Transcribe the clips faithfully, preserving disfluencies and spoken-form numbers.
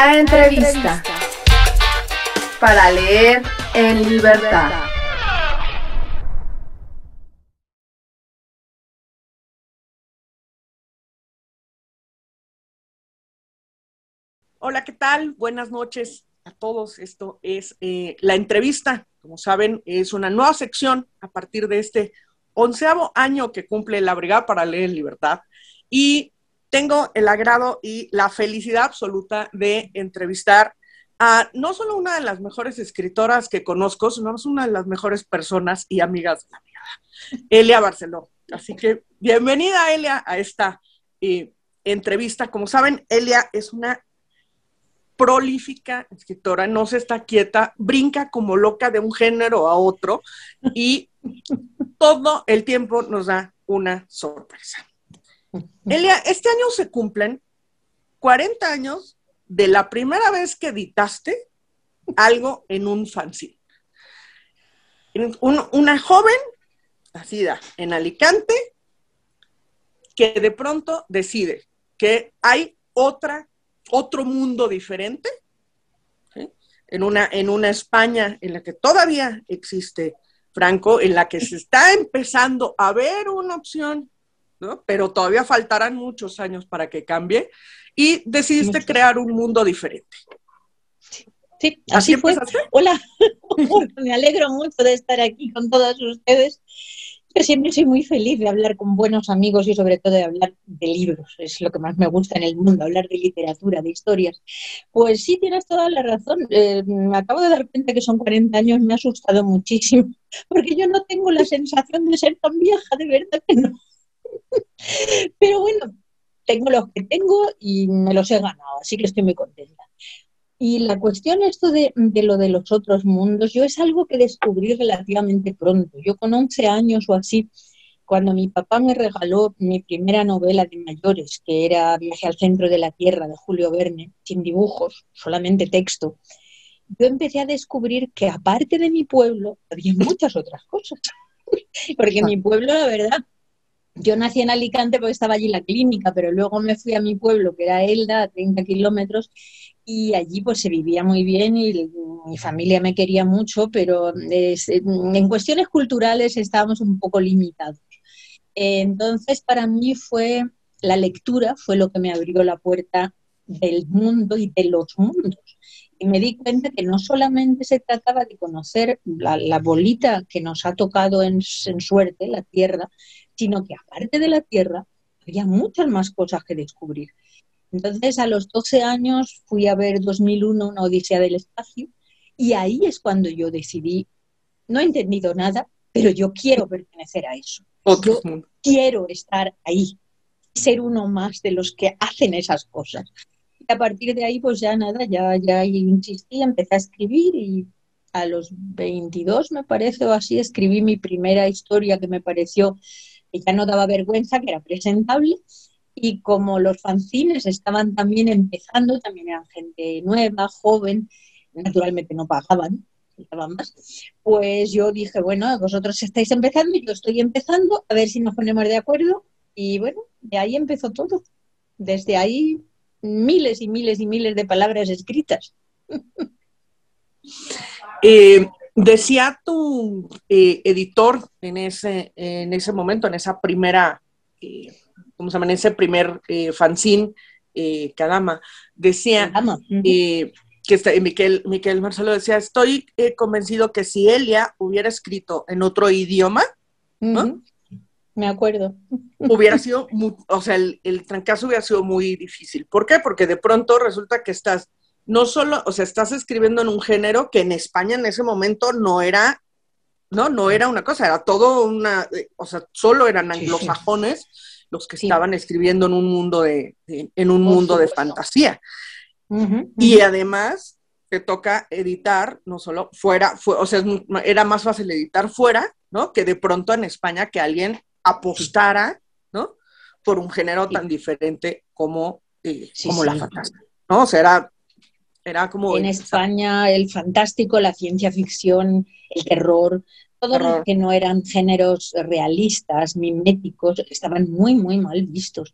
La entrevista. Para leer en libertad. Hola, ¿qué tal? Buenas noches a todos. Esto es eh, La Entrevista. Como saben, es una nueva sección a partir de este onceavo año que cumple la Brigada para Leer en Libertad. Y tengo el agrado y la felicidad absoluta de entrevistar a no solo una de las mejores escritoras que conozco, sino una de las mejores personas y amigas de la Brigada, Elia Barceló. Así que bienvenida, Elia, a esta eh, entrevista. Como saben, Elia es una prolífica escritora, no se está quieta, brinca como loca de un género a otro y todo el tiempo nos da una sorpresa. Elia, este año se cumplen cuarenta años de la primera vez que editaste algo en un fanzine. Un, una joven nacida en Alicante que de pronto decide que hay otra otro mundo diferente, ¿sí? en, una, en una España en la que todavía existe Franco, en la que se está empezando a ver una opción, ¿no? Pero todavía faltarán muchos años para que cambie, y decidiste Muchos. crear un mundo diferente. Sí, así, así fue. Empezaste? Hola, me alegro mucho de estar aquí con todos ustedes. Yo siempre soy muy feliz de hablar con buenos amigos y sobre todo de hablar de libros. Es lo que más me gusta en el mundo, hablar de literatura, de historias. Pues sí, tienes toda la razón. Eh, me acabo de dar cuenta que son cuarenta años, me ha asustado muchísimo, porque yo no tengo la sensación de ser tan vieja, de verdad que no. Pero bueno, tengo los que tengo y me los he ganado, así que estoy muy contenta. Y la cuestión esto de, de lo de los otros mundos, yo es algo que descubrí relativamente pronto. Yo con once años o así, cuando mi papá me regaló mi primera novela de mayores, que era Viaje al centro de la Tierra, de Julio Verne, sin dibujos, solamente texto, yo empecé a descubrir que aparte de mi pueblo, había muchas otras cosas. Porque mi pueblo, la verdad, yo nací en Alicante porque estaba allí la clínica, pero luego me fui a mi pueblo, que era Elda, a treinta kilómetros, y allí pues se vivía muy bien y mi familia me quería mucho, pero es, en cuestiones culturales estábamos un poco limitados. Entonces para mí fue la lectura, fue lo que me abrió la puerta del mundo y de los mundos. Y me di cuenta que no solamente se trataba de conocer la, la bolita que nos ha tocado en, en suerte, la Tierra, sino que aparte de la Tierra había muchas más cosas que descubrir. Entonces, a los doce años fui a ver dos mil uno, una Odisea del espacio, y ahí es cuando yo decidí, no he entendido nada, pero yo quiero pertenecer a eso. Otro yo mundo. Quiero estar ahí, ser uno más de los que hacen esas cosas. Y a partir de ahí, pues ya nada, ya, ya insistí, empecé a escribir y a los veintidós, me parece, o así, escribí mi primera historia que me pareció que ya no daba vergüenza, que era presentable. Y como los fanzines estaban también empezando, también eran gente nueva, joven, naturalmente no pagaban, pagaban más, pues yo dije, bueno, vosotros estáis empezando y yo estoy empezando, a ver si nos ponemos de acuerdo. Y bueno, de ahí empezó todo. Desde ahí miles y miles y miles de palabras escritas. Eh, decía tu eh, editor en ese, en ese momento, en esa primera... Eh, ¿cómo se llama? En ese primer eh, fanzine, eh, Kadama, decía Kadama. Uh-huh. eh, que está, Miquel, Miquel Marcelo decía, estoy eh, convencido que si Elia hubiera escrito en otro idioma, ¿no? Uh-huh. Me acuerdo. Hubiera sido, muy, o sea, el, el trancazo hubiera sido muy difícil. ¿Por qué? Porque de pronto resulta que estás, no solo, o sea, estás escribiendo en un género que en España en ese momento no era, no, no era una cosa, era todo una, o sea, solo eran anglosajones. Sí, sí. Los que sí. estaban escribiendo en un mundo de, de en un Por mundo supuesto. de fantasía. Uh-huh, uh-huh. Y además te toca editar, no solo fuera, fue, o sea, era más fácil editar fuera, ¿no? Que de pronto en España que alguien apostara, ¿no? Por un género sí. tan diferente como, eh, sí, como sí. la fantasía, ¿no? O sea, era, era como... En España el fantástico, la ciencia ficción, el terror... Todos los que no eran géneros realistas, miméticos, estaban muy, muy mal vistos.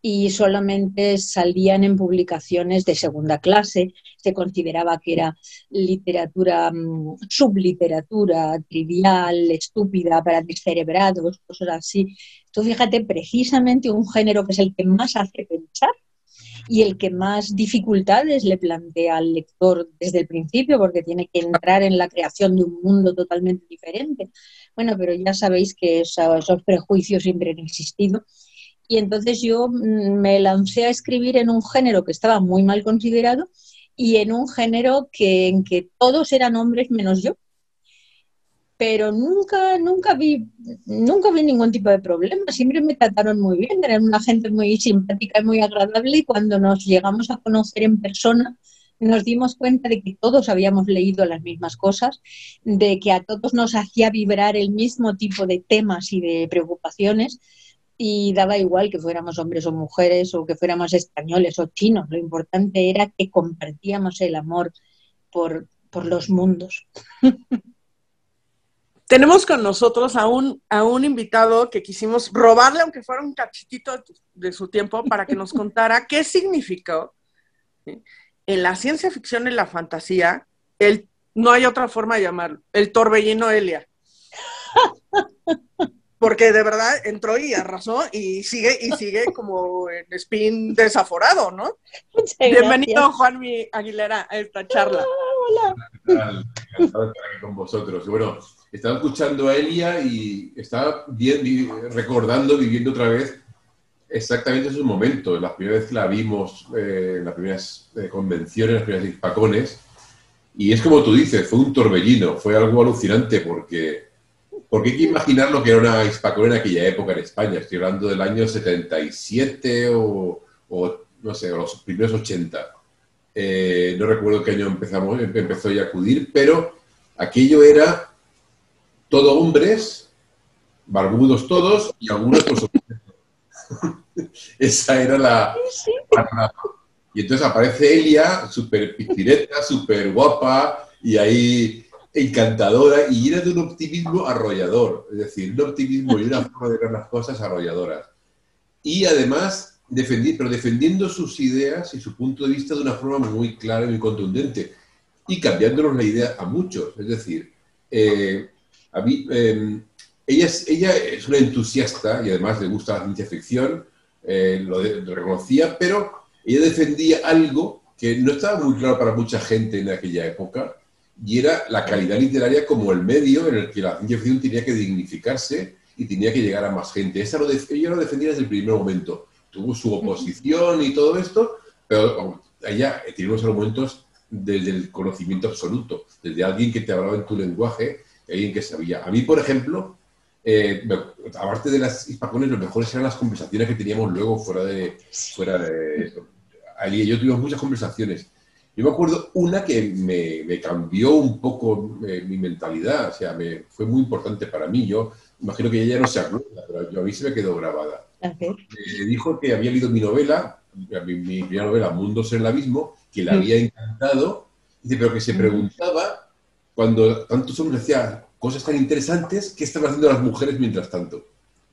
y solamente salían en publicaciones de segunda clase. Se consideraba que era literatura, subliteratura, trivial, estúpida, para descerebrados, cosas así. Tú fíjate, precisamente un género que es el que más hace pensar y el que más dificultades le plantea al lector desde el principio, porque tiene que entrar en la creación de un mundo totalmente diferente. Bueno, pero ya sabéis que esos, esos prejuicios siempre han existido. Y entonces yo me lancé a escribir en un género que estaba muy mal considerado y en un género que, en que todos eran hombres menos yo. Pero nunca, nunca vi, nunca vi ningún tipo de problema, siempre me trataron muy bien, eran una gente muy simpática y muy agradable, y cuando nos llegamos a conocer en persona nos dimos cuenta de que todos habíamos leído las mismas cosas, de que a todos nos hacía vibrar el mismo tipo de temas y de preocupaciones, y daba igual que fuéramos hombres o mujeres, o que fuéramos españoles o chinos, lo importante era que compartíamos el amor por, por los mundos. Tenemos con nosotros a un, a un invitado que quisimos robarle, aunque fuera un cachitito de, de su tiempo, para que nos contara qué significó, ¿sí?, en la ciencia ficción y la fantasía, el, no hay otra forma de llamarlo, el torbellino Elia. Porque de verdad entró y arrasó y sigue, y sigue como en spin desaforado, ¿no? Muchas Bienvenido, gracias. Juanmi Aguilera, a esta charla. Ah, hola. Encantado de estar aquí con vosotros. Bueno, estaba escuchando a Elia y estaba bien, vi, recordando, viviendo otra vez exactamente esos momentos. La primera vez que la vimos, eh, en las primeras eh, convenciones, las primeras hispacones, y es como tú dices, fue un torbellino, fue algo alucinante porque, porque hay que imaginar lo que era una hispacón en aquella época en España. Estoy hablando del año setenta y siete o, o no sé, los primeros ochenta. Eh, no recuerdo qué año empezamos, empezó ya a acudir, pero aquello era todo hombres, barbudos todos, y algunos por supuesto. Esa era la, Sí. la... Y entonces aparece Elia, súper piscineta, súper guapa, y ahí encantadora, y llena de un optimismo arrollador. Es decir, un optimismo y una forma de ver las cosas arrolladoras. Y además, defendi pero defendiendo sus ideas y su punto de vista de una forma muy clara y muy contundente. Y cambiándonos la idea a muchos. Es decir, eh, a mí... Eh, Ella es, ella es una entusiasta y además le gusta la ciencia ficción, eh, lo, de, lo reconocía, pero ella defendía algo que no estaba muy claro para mucha gente en aquella época, y era la calidad literaria como el medio en el que la ciencia ficción tenía que dignificarse y tenía que llegar a más gente. Esa lo de, ella lo defendía desde el primer momento. Tuvo su oposición y todo esto, pero ella tiene unos argumentos desde el conocimiento absoluto, desde alguien que te hablaba en tu lenguaje, alguien que sabía. A mí, por ejemplo... Eh, aparte de las hispacones, lo mejores eran las conversaciones que teníamos luego fuera de, fuera de eso. Ali y yo tuvimos muchas conversaciones. Yo me acuerdo una que me, me cambió un poco eh, mi mentalidad, o sea, me, fue muy importante para mí. Yo imagino que ella no se acuerda, pero yo, a mí se me quedó grabada. Okay. Me dijo que había leído mi novela, mi, mi primera novela, Mundos en el Abismo, que le había encantado, dice, pero que se preguntaba, cuando tantos hombres decían cosas tan interesantes, ¿qué estaban haciendo las mujeres mientras tanto?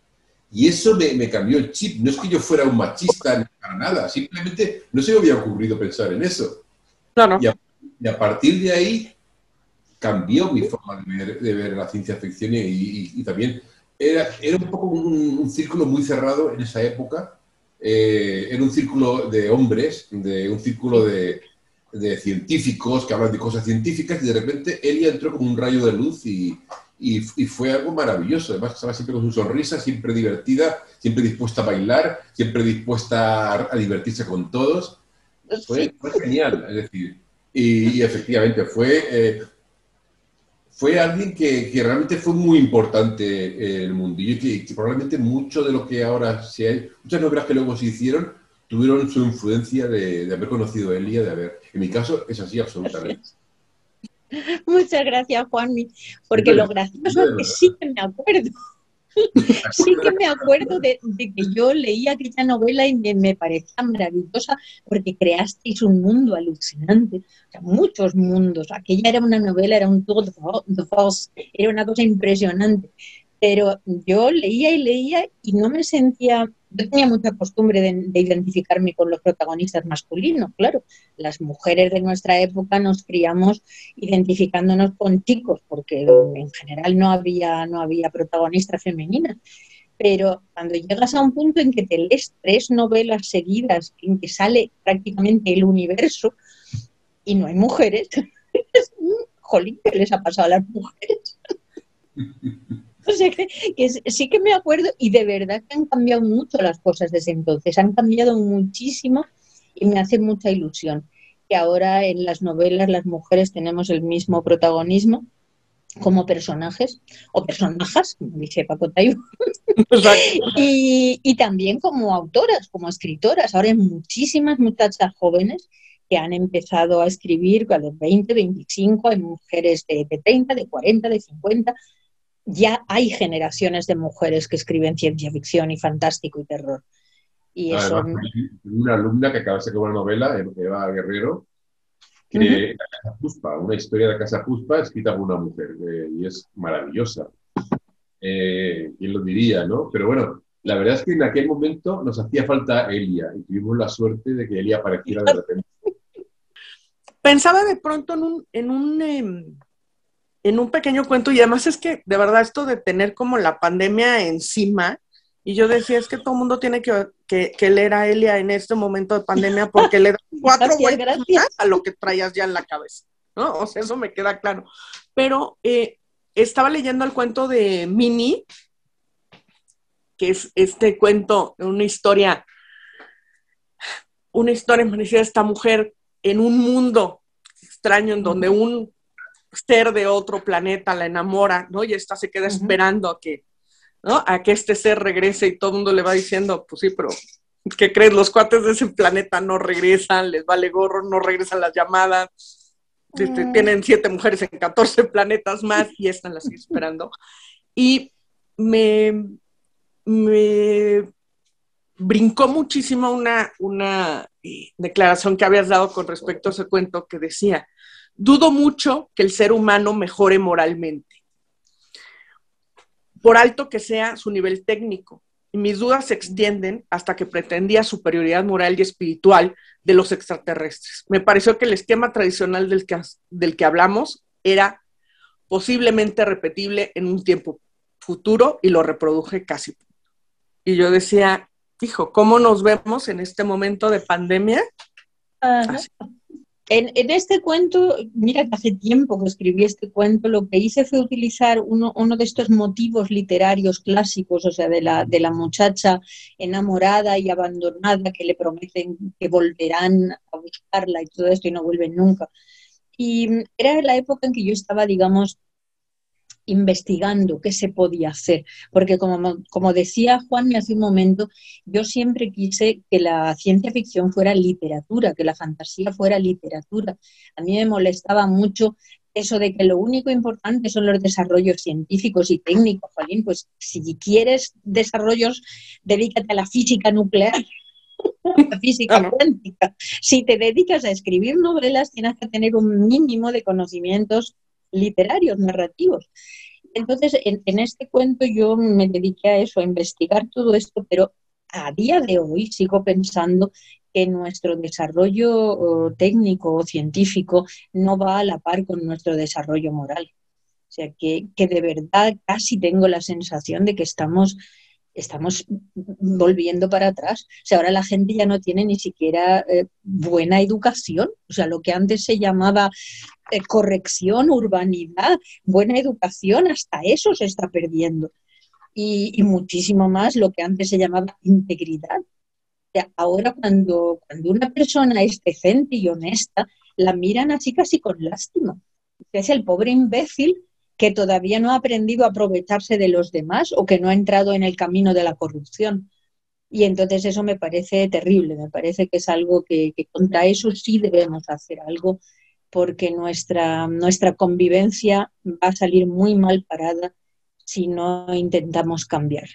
Y eso me, me cambió el chip. No es que yo fuera un machista para nada, simplemente no se me había ocurrido pensar en eso. No, no. Y, a, y a partir de ahí cambió mi forma de ver, de ver la ciencia ficción y, y, y también era, era un poco un, un círculo muy cerrado en esa época. Eh, era un círculo de hombres, de un círculo de... de científicos que hablan de cosas científicas, y de repente Elia entró como un rayo de luz y, y, y fue algo maravilloso. Además estaba siempre con su sonrisa, siempre divertida, siempre dispuesta a bailar, siempre dispuesta a, a divertirse con todos. Fue, fue genial, es decir, y, y efectivamente fue, eh, fue alguien que, que realmente fue muy importante en el mundillo y que, que probablemente mucho de lo que ahora se hay, muchas novelas que luego se hicieron, tuvieron su influencia de, de haber conocido a Elia, de haber... En mi caso es así absolutamente. Muchas gracias, Juanmi, porque lo gracioso es que sí que me acuerdo. Sí que me acuerdo de, de que yo leí aquella novela y me, me parecía maravillosa, porque creasteis un mundo alucinante, o sea, muchos mundos. Aquella era una novela, era un tour de force, era una cosa impresionante. Pero yo leía y leía y no me sentía, yo tenía mucha costumbre de, de identificarme con los protagonistas masculinos, claro. Las mujeres de nuestra época nos criamos identificándonos con chicos, porque en general no había, no había protagonistas femeninas. Pero cuando llegas a un punto en que te lees tres novelas seguidas, en que sale prácticamente el universo y no hay mujeres, jolín, ¿qué les ha pasado a las mujeres? O sea, que, que sí que me acuerdo, y de verdad que han cambiado mucho las cosas desde entonces, han cambiado muchísimo y me hace mucha ilusión que ahora en las novelas las mujeres tenemos el mismo protagonismo como personajes o personajes, como dice Paco Taibo, y, y también como autoras, como escritoras. Ahora hay muchísimas muchachas jóvenes que han empezado a escribir a los veinte, veinticinco, hay mujeres de, de treinta, de cuarenta, de cincuenta. Ya hay generaciones de mujeres que escriben ciencia ficción y fantástico y terror. Y eso... Además, una alumna que acaba de sacar una novela, Eva Guerrero, que uh-huh. La Casa Puspa, una historia de la Casa Puspa escrita por una mujer, eh, y es maravillosa. Eh, ¿Quién lo diría, no? Pero bueno, la verdad es que en aquel momento nos hacía falta Elia, y tuvimos la suerte de que Elia apareciera de repente. Pensaba de pronto en un... En un eh... en un pequeño cuento, y además es que, de verdad, esto de tener como la pandemia encima, y yo decía, es que todo el mundo tiene que, que, que leer a Elia en este momento de pandemia, porque le da cuatro vueltas a lo que traías ya en la cabeza, ¿no? O sea, eso me queda claro. Pero eh, estaba leyendo el cuento de Minnie, que es este cuento, una historia, una historia parecida a esta mujer en un mundo extraño, en donde un ser de otro planeta la enamora, ¿no? Y esta se queda esperando a que, ¿no? A que este ser regrese, y todo el mundo le va diciendo, pues sí, pero ¿qué crees? Los cuates de ese planeta no regresan, les vale gorro, no regresan las llamadas, este, mm. tienen siete mujeres en catorce planetas más, y esta la sigue esperando. Y me, me brincó muchísimo una, una eh, declaración que habías dado con respecto a ese cuento, que decía: dudo mucho que el ser humano mejore moralmente, por alto que sea su nivel técnico, y mis dudas se extienden hasta que pretendía superioridad moral y espiritual de los extraterrestres. Me pareció que el esquema tradicional del que, del que hablamos era posiblemente repetible en un tiempo futuro, y lo reproduje casi. Y yo decía, hijo, ¿cómo nos vemos en este momento de pandemia? Así. En, en este cuento, mira que hace tiempo que escribí este cuento, lo que hice fue utilizar uno, uno de estos motivos literarios clásicos, o sea, de la, de la muchacha enamorada y abandonada que le prometen que volverán a buscarla y todo esto, y no vuelven nunca. Y era la época en que yo estaba, digamos, investigando qué se podía hacer, porque como, como decía Juan hace un momento, yo siempre quise que la ciencia ficción fuera literatura, que la fantasía fuera literatura. A mí me molestaba mucho eso de que lo único importante son los desarrollos científicos y técnicos. Jolín, pues si quieres desarrollos, dedícate a la física nuclear, la física cuántica. Si te dedicas a escribir novelas, tienes que tener un mínimo de conocimientos literarios, narrativos. Entonces, en, en este cuento yo me dediqué a eso, a investigar todo esto, pero a día de hoy sigo pensando que nuestro desarrollo oh, técnico o científico no va a la par con nuestro desarrollo moral. O sea, que, que de verdad casi tengo la sensación de que estamos, estamos volviendo para atrás. O sea, ahora la gente ya no tiene ni siquiera eh, buena educación. O sea, lo que antes se llamaba eh, corrección, urbanidad, buena educación, hasta eso se está perdiendo. Y, y muchísimo más lo que antes se llamaba integridad. O sea, ahora cuando, cuando una persona es decente y honesta, la miran así casi con lástima. Es el pobre imbécil que todavía no ha aprendido a aprovecharse de los demás o que no ha entrado en el camino de la corrupción. Y entonces eso me parece terrible, me parece que es algo que, que contra eso sí debemos hacer algo, porque nuestra, nuestra convivencia va a salir muy mal parada si no intentamos cambiar.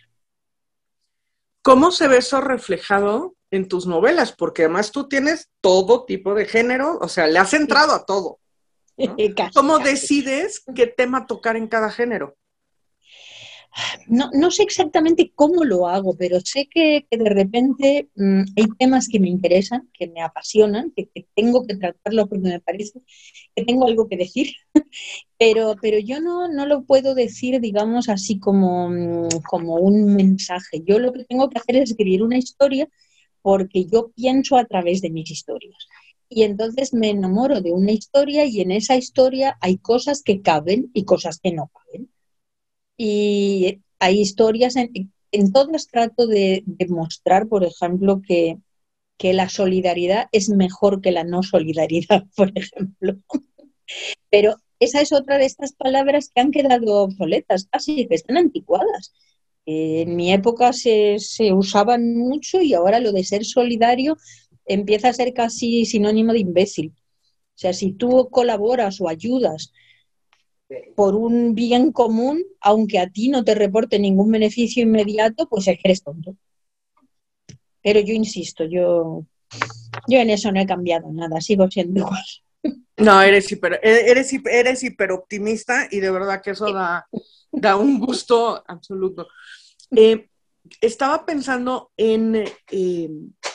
¿Cómo se ve eso reflejado en tus novelas? Porque además tú tienes todo tipo de género, o sea, le has entrado a todo, ¿no? Casi, ¿Cómo casi. decides qué tema tocar en cada género? No, no sé exactamente cómo lo hago, pero sé que, que de repente mmm, hay temas que me interesan, que me apasionan, que, que tengo que tratarlos porque me parece que tengo algo que decir, pero, pero yo no, no lo puedo decir, digamos, así como, como un mensaje. Yo lo que tengo que hacer es escribir una historia porque yo pienso a través de mis historias. Y entonces me enamoro de una historia y en esa historia hay cosas que caben y cosas que no caben. Y hay historias, en, en todas trato de, de mostrar, por ejemplo, que, que la solidaridad es mejor que la no solidaridad, por ejemplo. Pero esa es otra de estas palabras que han quedado obsoletas, casi que están anticuadas. Eh, en mi época se, se usaban mucho y ahora lo de ser solidario empieza a ser casi sinónimo de imbécil. O sea, si tú colaboras o ayudas por un bien común, aunque a ti no te reporte ningún beneficio inmediato, pues es que eres tonto. Pero yo insisto, yo, yo en eso no he cambiado nada, sigo siendo igual. No, eres hiper, eres, eres hiper optimista y de verdad que eso da, da un gusto absoluto. Eh, estaba pensando en, eh,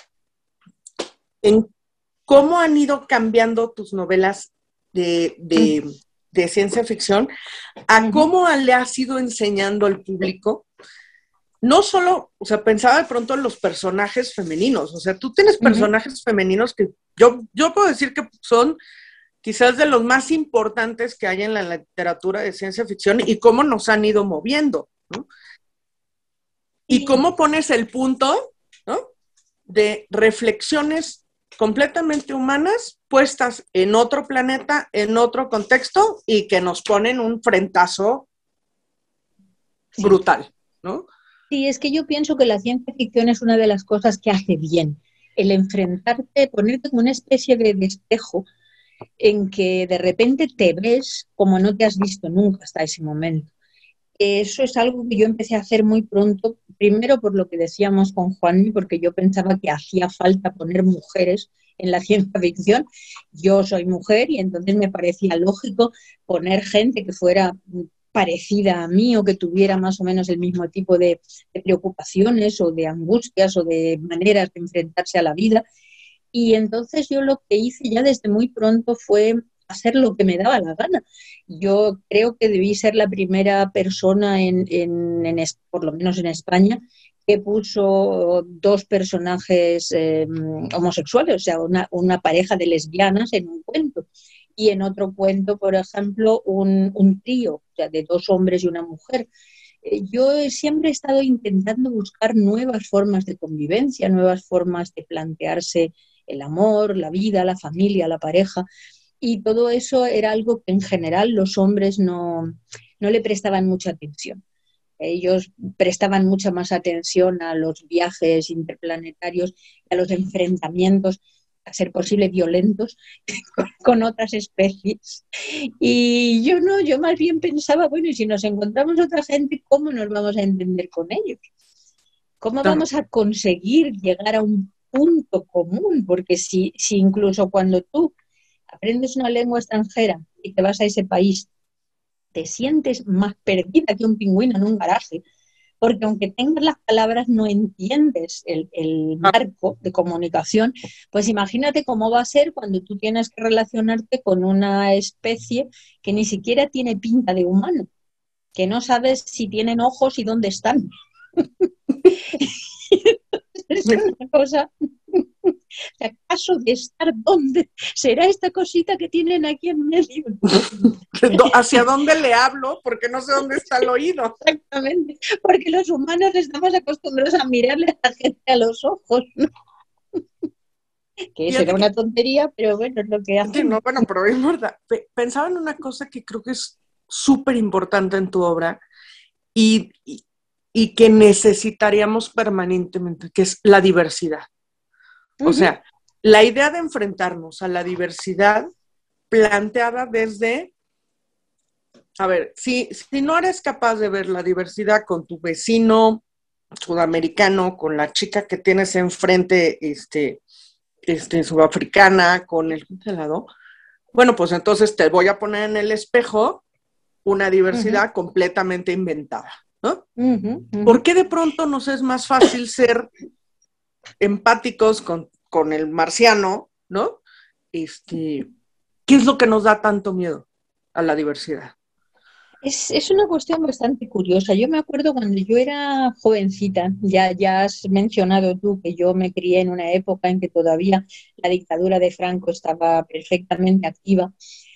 en cómo han ido cambiando tus novelas de, de, de ciencia ficción, a cómo le has ido enseñando al público. No solo, o sea, pensaba de pronto en los personajes femeninos, o sea, tú tienes personajes uh-huh. femeninos que yo, yo puedo decir que son quizás de los más importantes que hay en la literatura de ciencia ficción y cómo nos han ido moviendo, ¿no? Y cómo pones el punto, ¿no?, de reflexiones completamente humanas puestas en otro planeta, en otro contexto y que nos ponen un frentazo sí. brutal, ¿no? Sí, es que yo pienso que la ciencia ficción es una de las cosas que hace bien, el enfrentarte, ponerte como una especie de espejo en que de repente te ves como no te has visto nunca hasta ese momento. Eso es algo que yo empecé a hacer muy pronto, primero por lo que decíamos con Juanmi, porque yo pensaba que hacía falta poner mujeres en la ciencia ficción. Yo soy mujer y entonces me parecía lógico poner gente que fuera parecida a mí o que tuviera más o menos el mismo tipo de, de preocupaciones o de angustias o de maneras de enfrentarse a la vida. Y entonces yo lo que hice ya desde muy pronto fue hacer lo que me daba la gana. Yo creo que debí ser la primera persona, en, en, en por lo menos en España, que puso dos personajes eh, homosexuales, o sea, una, una pareja de lesbianas en un cuento. Y en otro cuento, por ejemplo, un, un trío, o sea, de dos hombres y una mujer. Eh, yo siempre he estado intentando buscar nuevas formas de convivencia, nuevas formas de plantearse el amor, la vida, la familia, la pareja. Y todo eso era algo que en general los hombres no, no le prestaban mucha atención. Ellos prestaban mucha más atención a los viajes interplanetarios, a los enfrentamientos, a ser posible violentos, con, con otras especies. Y yo no, yo más bien pensaba, bueno, y si nos encontramos otra gente, ¿cómo nos vamos a entender con ellos? ¿Cómo vamos a conseguir llegar a un punto común? Porque si, si incluso cuando tú aprendes una lengua extranjera y te vas a ese país, te sientes más perdida que un pingüino en un garaje, porque aunque tengas las palabras no entiendes el, el marco de comunicación, pues imagínate cómo va a ser cuando tú tienes que relacionarte con una especie que ni siquiera tiene pinta de humano, que no sabes si tienen ojos y dónde están. Es una cosa... ¿Acaso de estar dónde? ¿Será esta cosita que tienen aquí en medio? ¿Hacia dónde le hablo? Porque no sé dónde está el oído. Exactamente, porque los humanos estamos acostumbrados a mirarle a la gente a los ojos, ¿no? Que eso era una tontería, pero bueno, es lo que hace. Sí, no, bueno, pero es verdad. Pensaba en una cosa que creo que es súper importante en tu obra y, y, y que necesitaríamos permanentemente, que es la diversidad. O sea, la idea de enfrentarnos a la diversidad planteada desde, a ver, si, si no eres capaz de ver la diversidad con tu vecino sudamericano, con la chica que tienes enfrente, este, este, sudafricana, con el lado, bueno, pues entonces te voy a poner en el espejo una diversidad uh-huh. completamente inventada, ¿no? ¿no? Uh-huh, uh-huh. ¿Por qué de pronto nos es más fácil ser empáticos con, con el marciano, ¿no? Este, ¿qué es lo que nos da tanto miedo a la diversidad? Es, es una cuestión bastante curiosa. Yo me acuerdo cuando yo era jovencita, ya, ya has mencionado tú que yo me crié en una época en que todavía la dictadura de Franco estaba perfectamente activa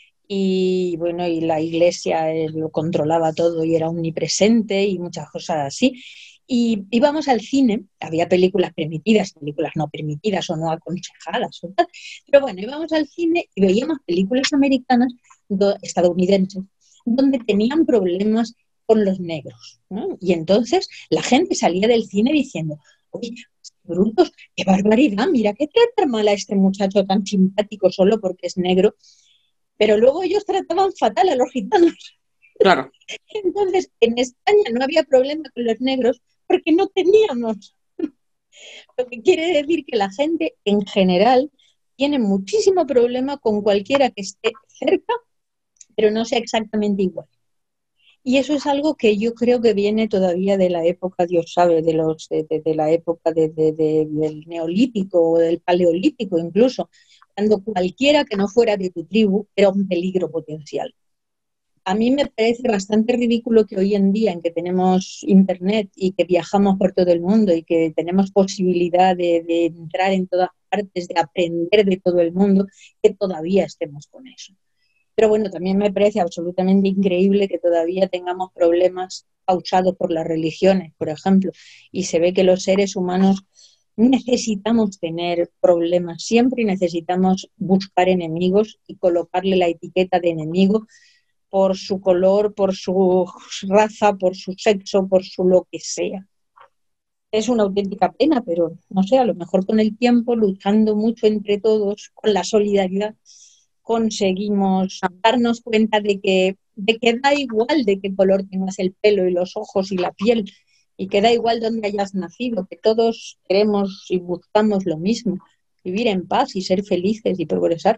y bueno, y la iglesia eh, lo controlaba todo y era omnipresente y muchas cosas así. Y íbamos al cine, había películas permitidas, películas no permitidas o no aconsejadas, o tal, pero bueno, íbamos al cine y veíamos películas americanas, do, estadounidenses, donde tenían problemas con los negros, ¿no? Y entonces la gente salía del cine diciendo, oye, brutos, qué barbaridad, mira que tratar mal a este muchacho tan simpático solo porque es negro, pero luego ellos trataban fatal a los gitanos. Claro. Entonces, en España no había problema con los negros porque no teníamos. Lo que quiere decir que la gente en general tiene muchísimo problema con cualquiera que esté cerca, pero no sea exactamente igual. Y eso es algo que yo creo que viene todavía de la época, Dios sabe, de, los, de, de, de la época de, de, de, del neolítico o del paleolítico incluso, cuando cualquiera que no fuera de tu tribu era un peligro potencial. A mí me parece bastante ridículo que hoy en día, en que tenemos internet y que viajamos por todo el mundo y que tenemos posibilidad de, de entrar en todas partes, de aprender de todo el mundo, que todavía estemos con eso. Pero bueno, también me parece absolutamente increíble que todavía tengamos problemas causados por las religiones, por ejemplo, y se ve que los seres humanos necesitamos tener problemas siempre y necesitamos buscar enemigos y colocarle la etiqueta de enemigo por su color, por su raza, por su sexo, por su lo que sea. Es una auténtica pena, pero no sé, a lo mejor con el tiempo, luchando mucho entre todos, con la solidaridad, conseguimos darnos cuenta de que, de que da igual de qué color tengas el pelo y los ojos y la piel, y que da igual dónde hayas nacido, que todos queremos y buscamos lo mismo, vivir en paz y ser felices y progresar.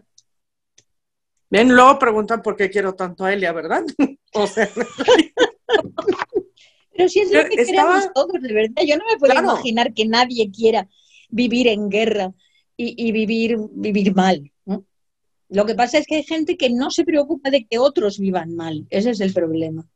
Bien, luego preguntan por qué quiero tanto a Elia, ¿verdad? O sea, pero si es lo que estaba... queremos todos, de verdad. Yo no me puedo claro. imaginar que nadie quiera vivir en guerra y, y vivir, vivir mal, ¿no? Lo que pasa es que hay gente que no se preocupa de que otros vivan mal. Ese es el problema.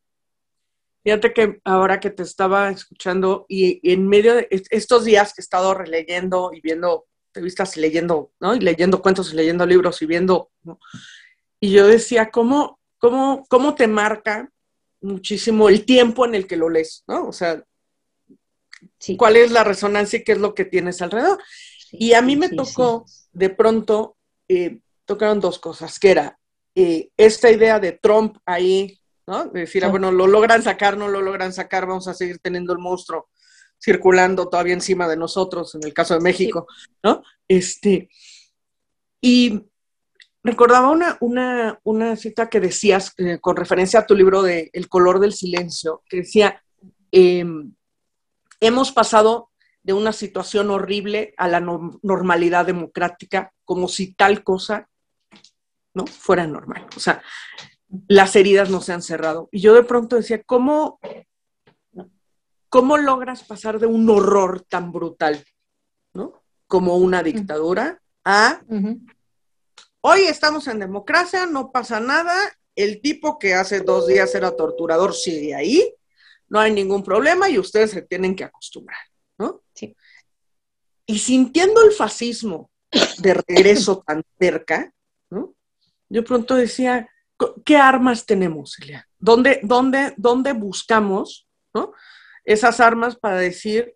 Fíjate que ahora que te estaba escuchando y, y en medio de estos días que he estado releyendo y viendo entrevistas y leyendo, ¿no? Y leyendo cuentos y leyendo libros y viendo, ¿no? Y yo decía, ¿cómo, cómo, cómo te marca muchísimo el tiempo en el que lo lees, ¿no? O sea, sí. ¿Cuál es la resonancia y qué es lo que tienes alrededor? Sí, y a mí me sí, tocó, sí. de pronto, eh, tocaron dos cosas, que era eh, esta idea de Trump ahí, ¿no? De decir, sí. ah, bueno, lo logran sacar, no lo logran sacar, vamos a seguir teniendo el monstruo circulando todavía encima de nosotros, en el caso de México, sí. ¿no? Este, y recordaba una, una, una cita que decías eh, con referencia a tu libro de El color del silencio, que decía, eh, hemos pasado de una situación horrible a la no- normalidad democrática, como si tal cosa no fuera normal. O sea, las heridas no se han cerrado. Y yo de pronto decía, ¿cómo, cómo logras pasar de un horror tan brutal, ¿no? Como una dictadura, a Uh-huh. hoy estamos en democracia, no pasa nada, el tipo que hace dos días era torturador sigue ahí, no hay ningún problema y ustedes se tienen que acostumbrar, ¿no? Sí. Y sintiendo el fascismo de regreso tan cerca, ¿no? Yo pronto decía, ¿qué armas tenemos, Elia? ¿Dónde, dónde, dónde buscamos, ¿no? esas armas para decir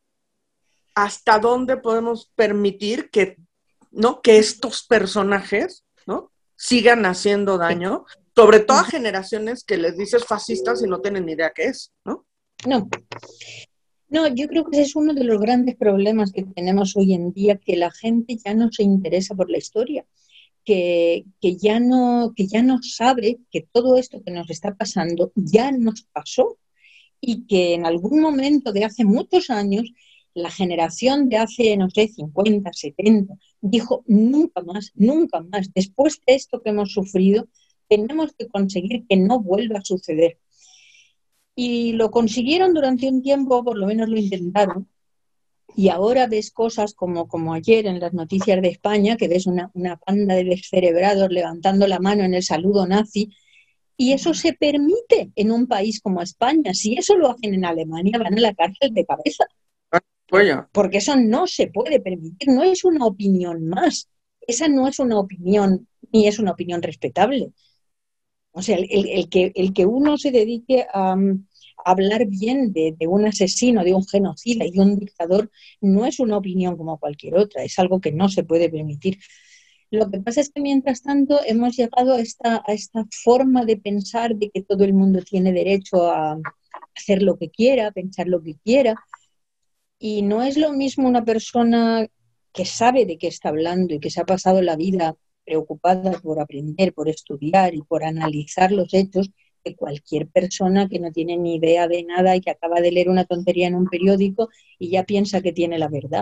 hasta dónde podemos permitir que, ¿no? que estos personajes, ¿no? sigan haciendo daño, sobre todo a generaciones que les dices fascistas y no tienen ni idea qué es, ¿no? No. No, yo creo que ese es uno de los grandes problemas que tenemos hoy en día, que la gente ya no se interesa por la historia, que, que, ya no, que ya no sabe que todo esto que nos está pasando ya nos pasó y que en algún momento de hace muchos años la generación de hace, no sé, cincuenta, setenta, dijo nunca más, nunca más, después de esto que hemos sufrido, tenemos que conseguir que no vuelva a suceder. Y lo consiguieron durante un tiempo, por lo menos lo intentaron. Y ahora ves cosas como, como ayer en las noticias de España, que ves una, una panda de descerebrados levantando la mano en el saludo nazi, y eso se permite en un país como España. Si eso lo hacen en Alemania, van a la cárcel de cabeza. Porque eso no se puede permitir, no es una opinión más. Esa no es una opinión, ni es una opinión respetable. O sea, el, el, que, el que uno se dedique a, a hablar bien de, de un asesino, de un genocida y de un dictador, no es una opinión como cualquier otra, es algo que no se puede permitir. Lo que pasa es que, mientras tanto, hemos llegado a esta, a esta forma de pensar de que todo el mundo tiene derecho a hacer lo que quiera, a pensar lo que quiera, y no es lo mismo una persona que sabe de qué está hablando y que se ha pasado la vida preocupada por aprender, por estudiar y por analizar los hechos, que cualquier persona que no tiene ni idea de nada y que acaba de leer una tontería en un periódico y ya piensa que tiene la verdad.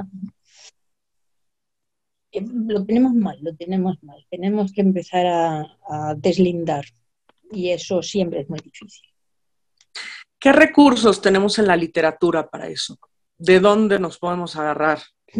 Lo tenemos mal, lo tenemos mal. Tenemos que empezar a, a deslindar, y eso siempre es muy difícil. ¿Qué recursos tenemos en la literatura para eso? ¿De dónde nos podemos agarrar?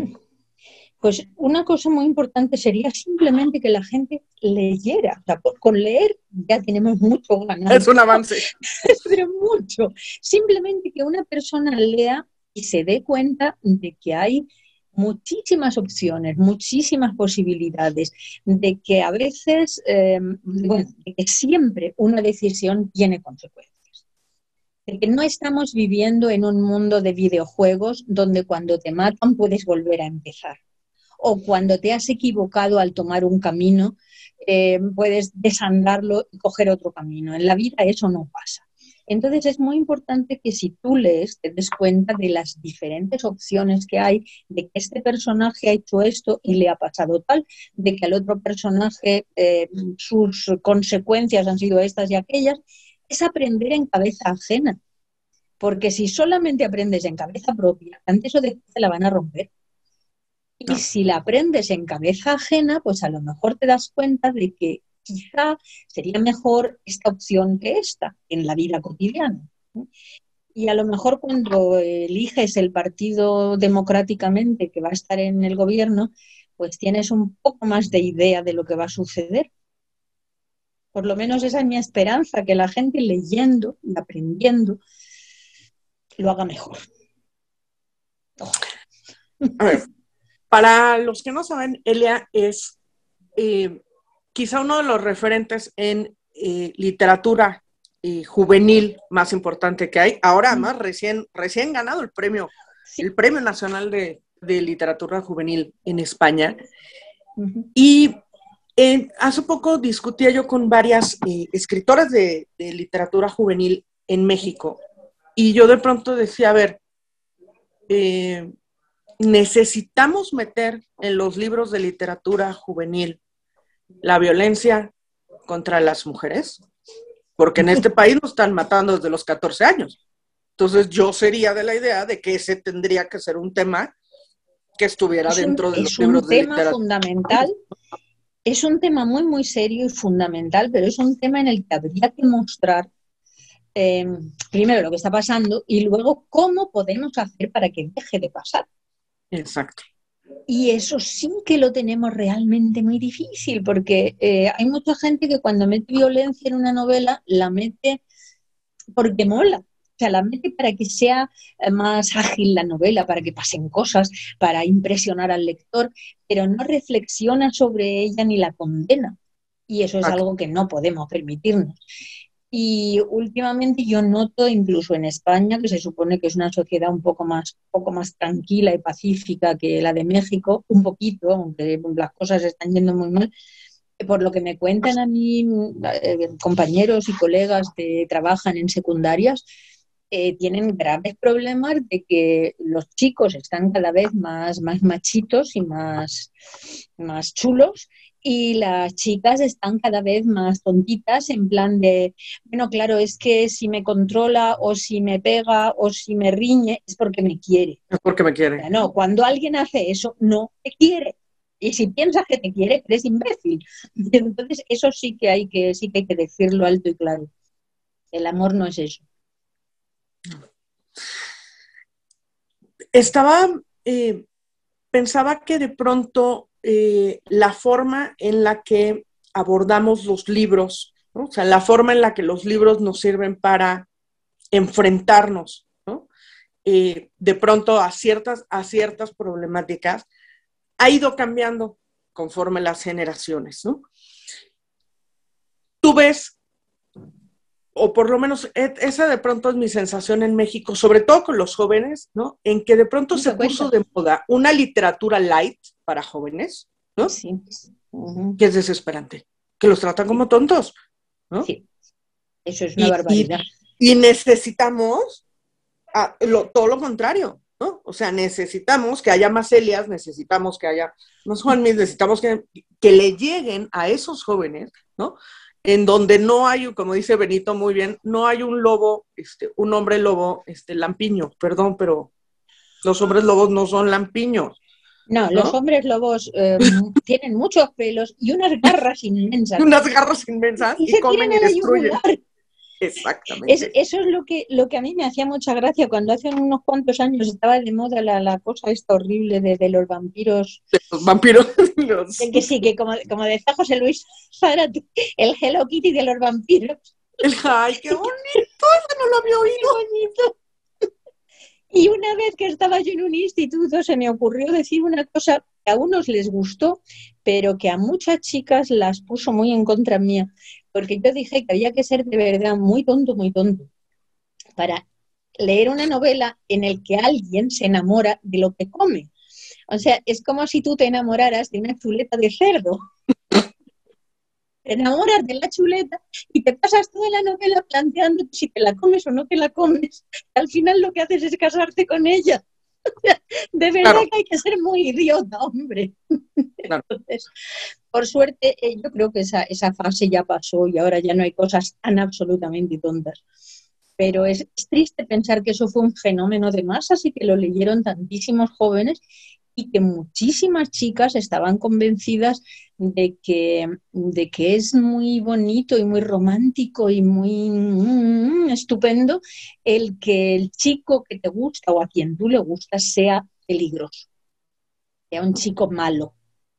Pues una cosa muy importante sería simplemente que la gente leyera. O sea, con leer ya tenemos mucho ganado. Es un avance. Pero mucho. Simplemente que una persona lea y se dé cuenta de que hay muchísimas opciones, muchísimas posibilidades, de que a veces, eh, bueno, de que siempre una decisión tiene consecuencias. De que no estamos viviendo en un mundo de videojuegos donde cuando te matan puedes volver a empezar. O cuando te has equivocado al tomar un camino, eh, puedes desandarlo y coger otro camino. En la vida eso no pasa. Entonces es muy importante que si tú lees te des cuenta de las diferentes opciones que hay, de que este personaje ha hecho esto y le ha pasado tal, de que al otro personaje eh, sus consecuencias han sido estas y aquellas. Es aprender en cabeza ajena, porque si solamente aprendes en cabeza propia, antes o después te la van a romper. Y no. Si la aprendes en cabeza ajena, pues a lo mejor te das cuenta de que quizá sería mejor esta opción que esta en la vida cotidiana. Y a lo mejor cuando eliges el partido democráticamente que va a estar en el gobierno, pues tienes un poco más de idea de lo que va a suceder. Por lo menos esa es mi esperanza, que la gente leyendo y aprendiendo lo haga mejor. Ojalá. A ver, para los que no saben, Elia es eh, quizá uno de los referentes en eh, literatura eh, juvenil más importante que hay. Ahora, además, recién, recién ganado el premio, sí. el Premio Nacional de, de Literatura Juvenil en España. Uh-huh. Y Eh, hace poco discutía yo con varias eh, escritoras de, de literatura juvenil en México, y yo de pronto decía, a ver, eh, necesitamos meter en los libros de literatura juvenil la violencia contra las mujeres, porque en este país nos están matando desde los catorce años. Entonces yo sería de la idea de que ese tendría que ser un tema que estuviera es dentro un, de los libros de literatura. Es un tema fundamental. Es un tema muy, muy serio y fundamental, pero es un tema en el que habría que mostrar eh, primero lo que está pasando y luego cómo podemos hacer para que deje de pasar. Exacto. Y eso sí que lo tenemos realmente muy difícil, porque eh, hay mucha gente que cuando mete violencia en una novela, la mete porque mola. O sea, la mete para que sea más ágil la novela, para que pasen cosas, para impresionar al lector, pero no reflexiona sobre ella ni la condena. Y eso es okay. algo que no podemos permitirnos. Y últimamente yo noto, incluso en España, que se supone que es una sociedad un poco más, un poco más tranquila y pacífica que la de México, un poquito, aunque las cosas están yendo muy mal, por lo que me cuentan a mí eh, compañeros y colegas que trabajan en secundarias, Eh, tienen graves problemas de que los chicos están cada vez más, más machitos y más, más chulos, y las chicas están cada vez más tontitas, en plan de, bueno, claro, es que si me controla o si me pega o si me riñe es porque me quiere. Es porque me quiere. O sea, no, cuando alguien hace eso, no te quiere. Y si piensas que te quiere, eres imbécil. Y entonces eso sí que hay que, sí que hay que decirlo alto y claro. El amor no es eso. Estaba, eh, pensaba que de pronto eh, la forma en la que abordamos los libros, ¿no? O sea, la forma en la que los libros nos sirven para enfrentarnos, ¿no? Eh, de pronto a ciertas, a ciertas problemáticas, ha ido cambiando conforme las generaciones, ¿no? Tú ves, o por lo menos esa de pronto es mi sensación en México, sobre todo con los jóvenes, ¿no? En que de pronto se puso de moda una literatura light para jóvenes, ¿no? Sí. Uh-huh. Que es desesperante, que los tratan como tontos, ¿no? Sí, eso es una y, barbaridad. Y, y necesitamos a, lo, todo lo contrario, ¿no? O sea, necesitamos que haya más Elias, necesitamos que haya más Juanmis, necesitamos que, que le lleguen a esos jóvenes, ¿no? En donde no hay, como dice Benito muy bien, no hay un lobo, este, un hombre lobo, este, lampiño, perdón, pero los hombres lobos no son lampiños. No, ¿no? Los hombres lobos eh, tienen muchos pelos y unas garras inmensas. Y unas garras inmensas y, y se comen y destruyen. Exactamente. Es, eso es lo que, lo que a mí me hacía mucha gracia cuando hace unos cuantos años estaba de moda la, la cosa esta horrible de, de los vampiros. De los vampiros. Los... De que sí, que como, como decía José Luis Zárate, el Hello Kitty de los vampiros. El, ¡ay, qué bonito! Eso no lo había oído. Qué bonito. Y una vez que estaba yo en un instituto se me ocurrió decir una cosa que a unos les gustó, pero que a muchas chicas las puso muy en contra mía. Porque yo dije que había que ser de verdad muy tonto, muy tonto, para leer una novela en el que alguien se enamora de lo que come. O sea, es como si tú te enamoraras de una chuleta de cerdo. Te enamoras de la chuleta y te pasas toda la novela planteando si te la comes o no te la comes. Al final lo que haces es casarte con ella. De verdad claro. Que hay que ser muy idiota, hombre. Claro. Entonces, por suerte, eh, yo creo que esa, esa fase ya pasó y ahora ya no hay cosas tan absolutamente tontas. Pero es, es triste pensar que eso fue un fenómeno de masas y que lo leyeron tantísimos jóvenes y que muchísimas chicas estaban convencidas de que, de que es muy bonito y muy romántico y muy mm, estupendo el que el chico que te gusta o a quien tú le gustas sea peligroso, sea un chico malo.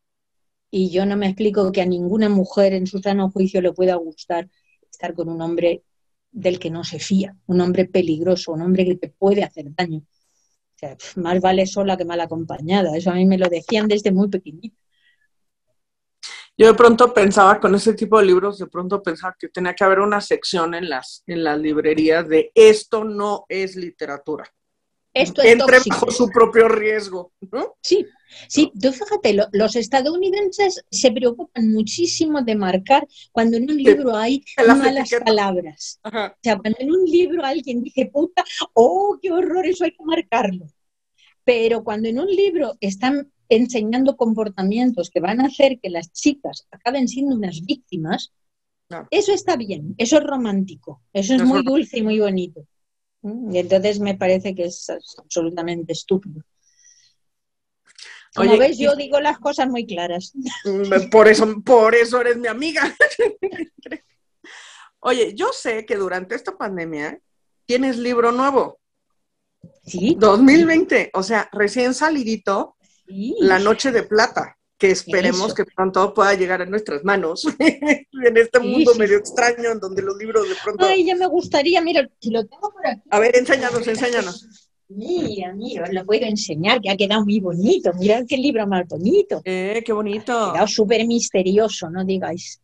Y yo no me explico que a ninguna mujer en su sano juicio le pueda gustar estar con un hombre del que no se fía, un hombre peligroso, un hombre que te puede hacer daño. O sea, más vale sola que mal acompañada. Eso a mí me lo decían desde muy pequeñita. Yo de pronto pensaba, con ese tipo de libros, de pronto pensaba que tenía que haber una sección en las, en las librerías de esto no es literatura. Esto es Entre tóxico. Bajo su propio riesgo, ¿no? Sí, sí, tú fíjate, lo, los estadounidenses se preocupan muchísimo de marcar cuando en un libro hay malas etiquetas. Palabras. Ajá. O sea, cuando en un libro alguien dice puta, ¡oh, qué horror! Eso hay que marcarlo. Pero cuando en un libro están enseñando comportamientos que van a hacer que las chicas acaben siendo unas víctimas, no. Eso está bien, eso es romántico, eso es no muy dulce y muy bonito. Y entonces me parece que es absolutamente estúpido. Como Oye, ves, yo y... digo las cosas muy claras. Por eso, por eso eres mi amiga. Oye, yo sé que durante esta pandemia tienes libro nuevo. Sí. dos mil veinte, o sea, recién salidito, sí. La Noche de Plata, que esperemos eso. Que pronto pueda llegar a nuestras manos en este sí, mundo sí. medio extraño en donde los libros de pronto... Ay, ya me gustaría, mira, si lo tengo por aquí. A ver, enséñanos, enséñanos. Mira, mira, lo puedo enseñar, que ha quedado muy bonito. Mirad qué libro más bonito. Eh, qué bonito. Ha quedado súper misterioso, no digáis.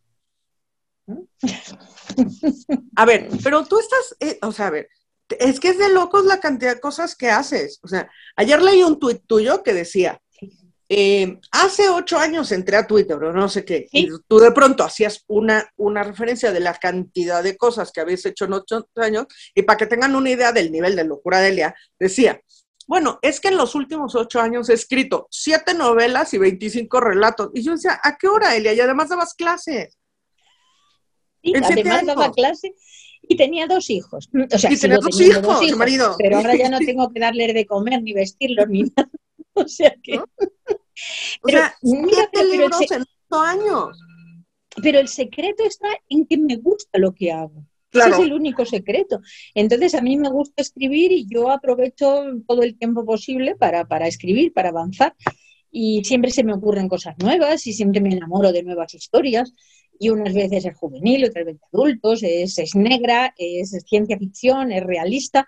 A ver, pero tú estás, eh, o sea, a ver, es que es de locos la cantidad de cosas que haces. O sea, ayer leí un tuit tuyo que decía, eh, hace ocho años entré a Twitter, o no sé qué, ¿sí? Y tú de pronto hacías una, una referencia de la cantidad de cosas que habías hecho en ocho años, y para que tengan una idea del nivel de locura de Elia, decía, bueno, es que en los últimos ocho años he escrito siete novelas y veinticinco relatos. Y yo decía, ¿a qué hora, Elia? Y además dabas clases. Sí, además daba clase y tenía dos hijos. O sea, y sigo dos teniendo hijos, dos hijos, marido. Pero ahora ya no tengo que darles de comer, ni vestirlos, ni nada. O sea que... ¿no? O pero, sea, mira, pero, pero libros se... en ocho años. Pero el secreto está en que me gusta lo que hago. Claro. Ese es el único secreto. Entonces, a mí me gusta escribir y yo aprovecho todo el tiempo posible para, para escribir, para avanzar. Y siempre se me ocurren cosas nuevas y siempre me enamoro de nuevas historias. Y unas veces es juvenil, otras veces adultos, es, es negra, es ciencia ficción, es realista.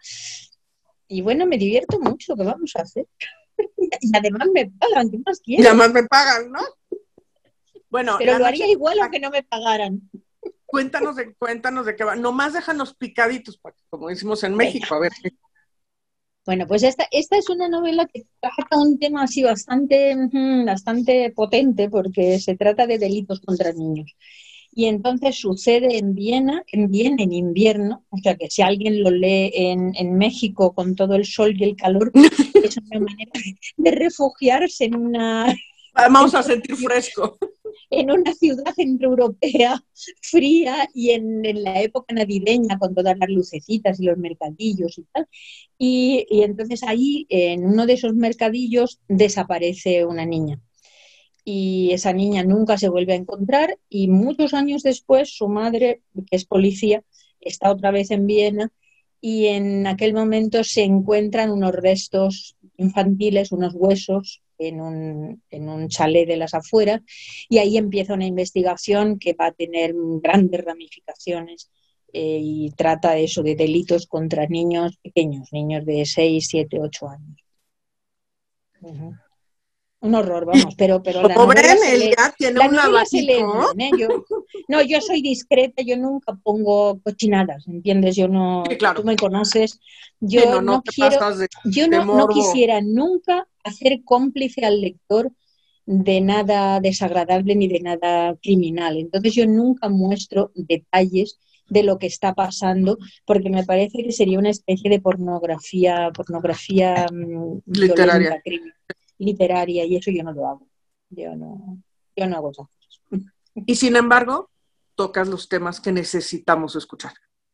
Y bueno, me divierto mucho, ¿qué vamos a hacer? Y además me pagan, ¿qué más quiero? Y además me pagan, ¿no? Bueno, pero lo haría igual aunque no me pagaran. Cuéntanos de, cuéntanos de qué va. Nomás déjanos picaditos, como decimos en México, a ver. Bueno, pues esta, esta es una novela que trata un tema así bastante, bastante potente porque se trata de delitos contra niños. Y entonces sucede en Viena, en Viena en invierno, o sea que si alguien lo lee en, en México con todo el sol y el calor, es una manera de refugiarse en una... Vamos a sentir fresco. En una ciudad centroeuropea fría y en, en la época navideña con todas las lucecitas y los mercadillos y tal. Y, y entonces ahí, en uno de esos mercadillos, desaparece una niña. Y esa niña nunca se vuelve a encontrar y muchos años después su madre, que es policía, está otra vez en Viena y en aquel momento se encuentran unos restos infantiles, unos huesos en un, en un chalet de las afueras y ahí empieza una investigación que va a tener grandes ramificaciones eh, y trata eso de delitos contra niños pequeños, niños de seis, siete, ocho años. Uh-huh. Un horror, vamos, pero, pero la Como novela, ven, se lee, tiene la un novela se lee abanico. bien, ¿eh? Yo, no, yo soy discreta, yo nunca pongo cochinadas, ¿entiendes? Yo no, Sí, claro. tú me conoces, yo sí, no, no, no quiero, de, yo no, no quisiera nunca hacer cómplice al lector de nada desagradable ni de nada criminal, entonces yo nunca muestro detalles de lo que está pasando, porque me parece que sería una especie de pornografía, pornografía um, literaria. Violenta, literaria, y eso yo no lo hago. Yo no, yo no hago esas cosas. Y sin embargo, tocas los temas que necesitamos escuchar,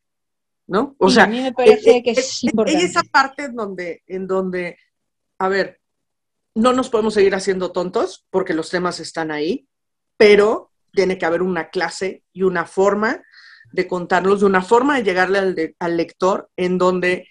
¿no? O sí, sea, a mí me parece eh, que eh, es importante. Hay esa parte en donde, en donde, a ver, no nos podemos seguir haciendo tontos porque los temas están ahí, pero tiene que haber una clase y una forma de contarlos, de una forma de llegarle al, de, al lector en donde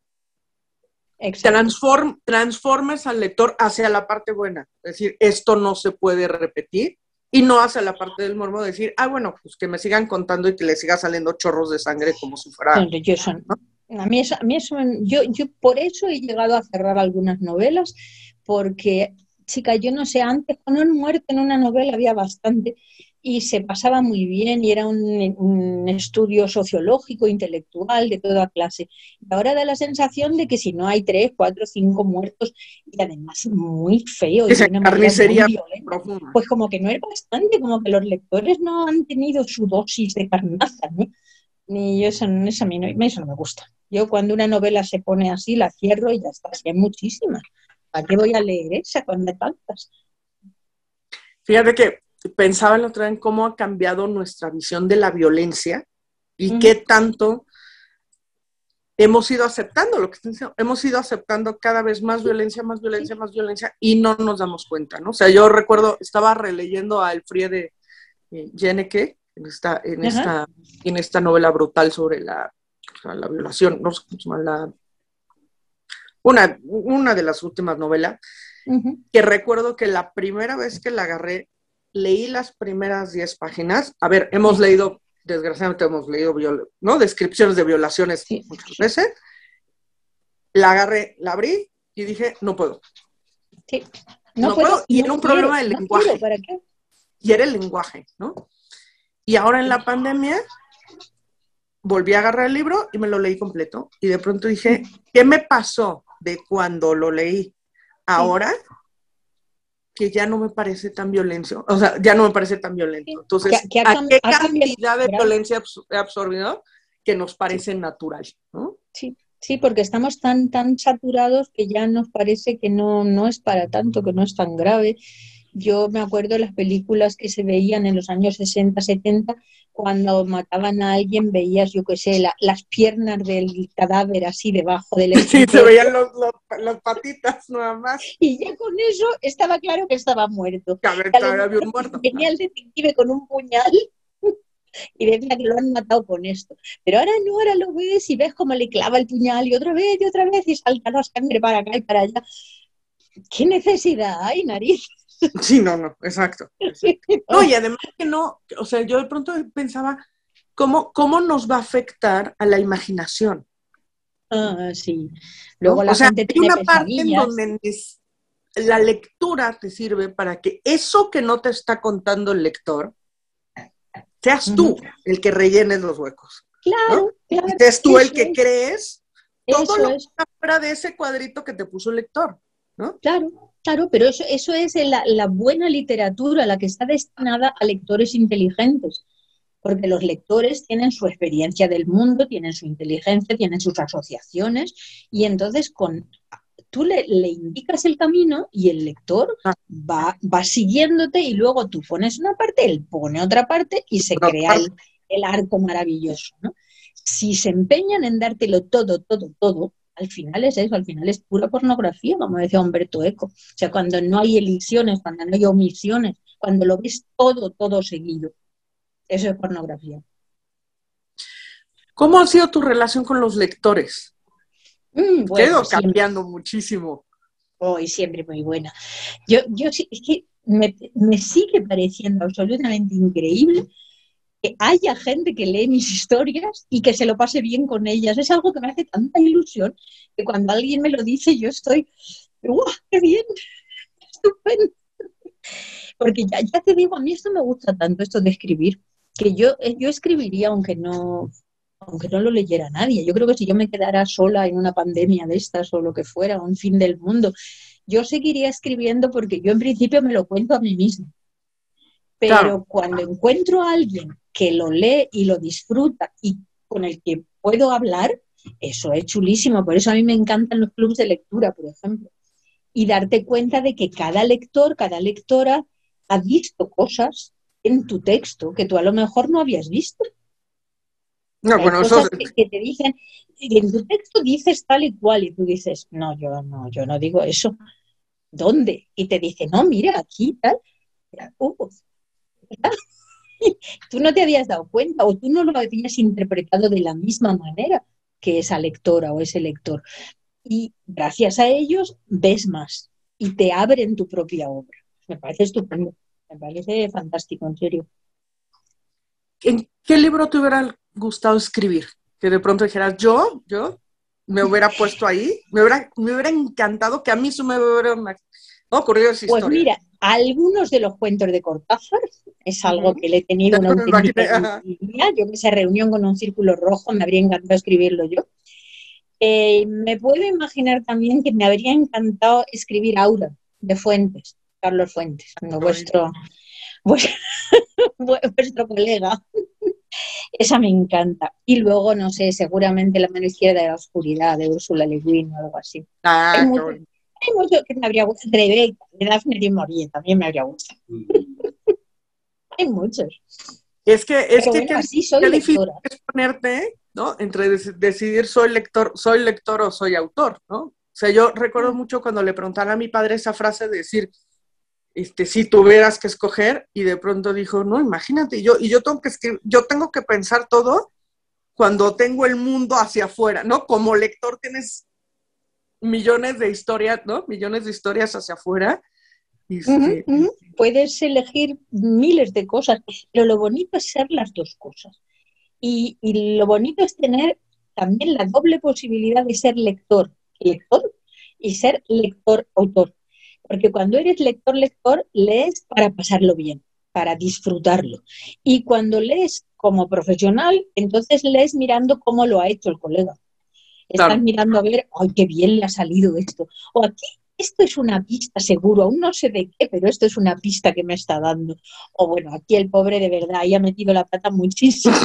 transform, transformes al lector hacia la parte buena. Es decir, esto no se puede repetir y no hacia la parte del morbo de decir, ah, bueno, pues que me sigan contando y que le siga saliendo chorros de sangre como si fuera... No, yo son, ¿no? A mí eso, a mí eso yo, yo por eso he llegado a cerrar algunas novelas, porque, chica, yo no sé, antes con una muerte en una novela había bastante y se pasaba muy bien y era un, un estudio sociológico, intelectual, de toda clase. Y ahora da la sensación de que si no hay tres, cuatro, cinco muertos, y además muy feo, y de una manera muy violenta, pues como que no es bastante, como que los lectores no han tenido su dosis de carnaza, ¿no? Y yo eso, eso, a mí no, eso no me gusta. Yo cuando una novela se pone así, la cierro y ya está, si hay muchísimas. ¿Para qué voy a leer esa cuando hay tantas? Fíjate que pensaba el otro día en cómo ha cambiado nuestra visión de la violencia y uh-huh. qué tanto hemos ido aceptando, lo que hemos ido aceptando cada vez más violencia, más violencia, sí. más violencia, y no nos damos cuenta, ¿no? O sea, yo recuerdo, estaba releyendo a El Frie de eh, Jenneke en esta, en, uh-huh. esta, en esta novela brutal sobre la, o sea, la violación, no sé cómo se llama, la, una, una de las últimas novelas, uh-huh. que recuerdo que la primera vez que la agarré, leí las primeras diez páginas. A ver, hemos sí. leído, desgraciadamente hemos leído, viol- ¿no? Descripciones de violaciones sí. muchas veces. La agarré, la abrí y dije, no puedo. Sí. No, no puedo. puedo. Y no era un quiero, problema de no lenguaje. Quiero, ¿para qué? Y era el lenguaje, ¿no? Y ahora en la pandemia volví a agarrar el libro y me lo leí completo. Y de pronto dije, ¿qué me pasó de cuando lo leí ahora? Sí. Que ya no me parece tan violento, o sea, ya no me parece tan violento. Entonces, ¿Qué, qué ha, ¿a qué ha cantidad de violencia he absorbido que nos parece sí. natural, ¿no? Sí, sí, porque estamos tan, tan saturados que ya nos parece que no, no es para tanto, que no es tan grave. Yo me acuerdo de las películas que se veían en los años sesenta, setenta, cuando mataban a alguien, veías, yo qué sé, la, las piernas del cadáver así debajo del escritorio. Sí, se veían los, los, las patitas nada más. Y ya con eso estaba claro que estaba muerto. Que a ver, todavía había un muerto. Venía el detective con un puñal y decía que lo han matado con esto. Pero ahora no, ahora lo ves y ves cómo le clava el puñal y otra vez y otra vez y salta la sangre para acá y para allá. ¿Qué necesidad hay, nariz? Sí, no, no, exacto. exacto. No, y además que no, o sea, yo de pronto pensaba, ¿cómo, cómo nos va a afectar a la imaginación? Ah, sí. Luego ¿No? la o sea, gente hay tiene una parte en pesadillas. donde es, la lectura te sirve para que eso que no te está contando el lector, seas Uh-huh. tú el que rellenes los huecos. Claro, ¿no? claro. Y seas tú el que es. crees todo Eso lo es. que está fuera de ese cuadrito que te puso el lector, ¿no? Claro, claro, pero eso, eso es la, la buena literatura, la que está destinada a lectores inteligentes, porque los lectores tienen su experiencia del mundo, tienen su inteligencia, tienen sus asociaciones, y entonces con, tú le, le indicas el camino y el lector va, va siguiéndote y luego tú pones una parte, él pone otra parte y se crea el, el arco maravilloso, ¿no? Si se empeñan en dártelo todo, todo, todo, al final es eso, al final es pura pornografía, como decía Humberto Eco. O sea, cuando no hay elisiones, cuando no hay omisiones, cuando lo ves todo, todo seguido, eso es pornografía. ¿Cómo ha sido tu relación con los lectores? Mm, bueno, Te ha ido siempre, cambiando muchísimo. hoy siempre muy buena. Yo, yo es que me, me sigue pareciendo absolutamente increíble que haya gente que lee mis historias y que se lo pase bien con ellas. Es algo que me hace tanta ilusión que cuando alguien me lo dice yo estoy, ¡guau, qué bien! ¡Estupendo! Porque ya, ya te digo, a mí esto me gusta tanto, esto de escribir, que yo, yo escribiría aunque no, aunque no lo leyera nadie. Yo creo que si yo me quedara sola en una pandemia de estas o lo que fuera, un fin del mundo, yo seguiría escribiendo porque yo en principio me lo cuento a mí misma. Pero claro, cuando encuentro a alguien que lo lee y lo disfruta y con el que puedo hablar, eso es chulísimo. Por eso a mí me encantan los clubes de lectura, por ejemplo. Y darte cuenta de que cada lector, cada lectora ha visto cosas en tu texto que tú a lo mejor no habías visto. No, bueno, hay cosas eso... que, que te dicen, y en tu texto dices tal y cual, y tú dices, no, yo no, yo no digo eso. ¿Dónde? Y te dice, no, mira, aquí, tal. Uh, tú no te habías dado cuenta o tú no lo habías interpretado de la misma manera que esa lectora o ese lector. Y gracias a ellos ves más y te abren tu propia obra. Me parece estupendo, me parece fantástico, en serio. ¿En qué libro te hubiera gustado escribir? Que de pronto dijeras, yo, yo me hubiera puesto ahí, me hubiera, me hubiera encantado que a mí eso me hubiera ocurrido esa historia. Pues mira, algunos de los cuentos de Cortázar es algo uh-huh. que le he tenido una auténtica idea. Yo que esa reunión con un círculo rojo me habría encantado escribirlo yo. Eh, me puedo imaginar también que me habría encantado escribir Aura, de Fuentes, Carlos Fuentes, no, vuestro, vuestro, vuestro colega. Esa me encanta. Y luego, no sé, seguramente La mano izquierda de la oscuridad, de Úrsula Le Guin o algo así. Ah, hay, mucho, hay mucho que me habría gustado. Rebeca, de Daphne du Maurier, también me habría gustado. Hay muchos. Es que, es Pero que bueno, qué, así soy qué lectora. difícil es ponerte, ¿no? Entre decidir soy lector, soy lector o soy autor, ¿no? O sea, yo recuerdo mm. mucho cuando le preguntaron a mi padre esa frase de decir, este, si tuvieras que escoger, y de pronto dijo, no, imagínate, yo, y yo tengo que escribir, yo tengo que pensar todo cuando tengo el mundo hacia afuera, ¿no? Como lector tienes millones de historias, ¿no? Millones de historias hacia afuera. Este... Uh-huh, uh-huh. Puedes elegir miles de cosas, pero lo bonito es ser las dos cosas. Y, y lo bonito es tener también la doble posibilidad de ser lector, lector y ser lector-autor. Porque cuando eres lector-lector, lees para pasarlo bien, para disfrutarlo. Y cuando lees como profesional, entonces lees mirando cómo lo ha hecho el colega. Estás claro. mirando a ver, ¡ay, qué bien le ha salido esto! O aquí, esto es una pista seguro, aún no sé de qué, pero esto es una pista que me está dando. O bueno, aquí el pobre de verdad, ahí ha metido la pata muchísimo.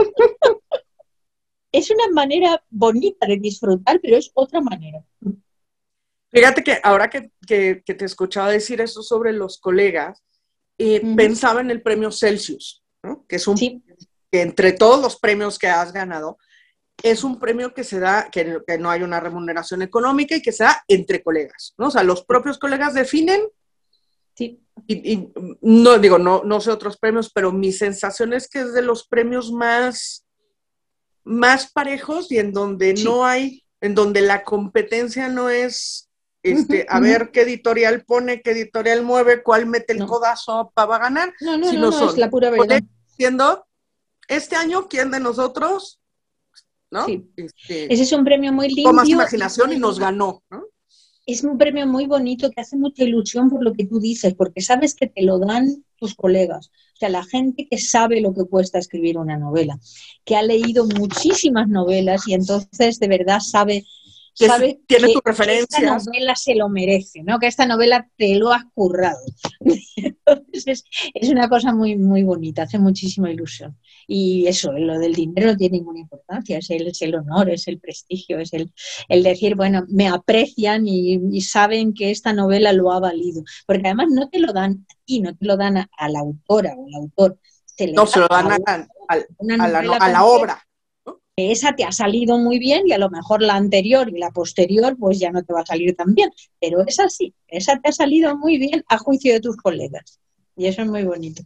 Es una manera bonita de disfrutar, pero es otra manera. Fíjate que ahora que, que, que te escuchaba decir eso sobre los colegas, eh, uh-huh. pensaba en el premio Celsius, ¿no? Que es un, sí. que entre todos los premios que has ganado, es un premio que se da, que, que no hay una remuneración económica y que se da entre colegas, ¿no? O sea, los propios colegas definen Sí. Y, y no digo, no, no sé otros premios, pero mi sensación es que es de los premios más, más parejos y en donde sí. no hay, en donde la competencia no es, este, uh-huh, a uh-huh. ver qué editorial pone, qué editorial mueve, cuál mete el no. codazo para ganar, no, no, sino no, no, son, es la pura verdad. Diciendo, este año, ¿quién de nosotros? ¿No? Sí. Este, Ese es un premio muy limpio. Con más imaginación y, y nos ganó, ¿no? Es un premio muy bonito que hace mucha ilusión por lo que tú dices, porque sabes que te lo dan tus colegas. O sea, la gente que sabe lo que cuesta escribir una novela, que ha leído muchísimas novelas y entonces de verdad sabe, sabe tiene que, tu preferencia. Que esta novela se lo merece, ¿no? Que esta novela te lo has currado. Entonces es, es una cosa muy, muy bonita, hace muchísima ilusión. Y eso, lo del dinero no tiene ninguna importancia, es el, es el honor, es el prestigio, es el, el decir, bueno, me aprecian y, y saben que esta novela lo ha valido. Porque además no te lo dan a ti, no te lo dan a, a la autora o al autor. Se le no, da se lo dan a, a, a, a, la, a la obra. Esa te ha salido muy bien y a lo mejor la anterior y la posterior pues ya no te va a salir tan bien, pero esa sí, esa te ha salido muy bien a juicio de tus colegas y eso es muy bonito.